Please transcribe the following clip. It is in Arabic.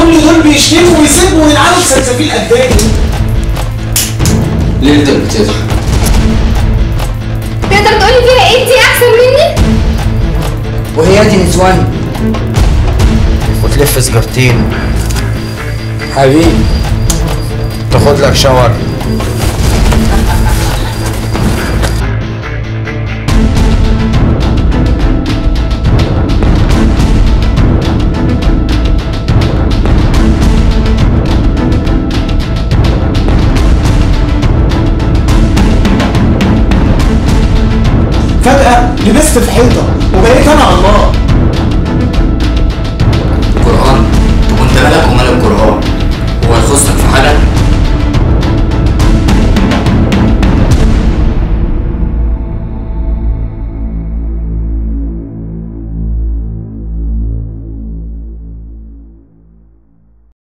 كل دول بيشتموا ويسبوا ويلعنوا في سلسفيل قدامي. ليه انت بتضحك؟ تقدر تقولي فيها انتي احسن مني؟ وهي دي نسوان وتلف سجارتين حبيبي تاخد لك شاور. فجأة لبست في حيطة وبقيت أنا على الله.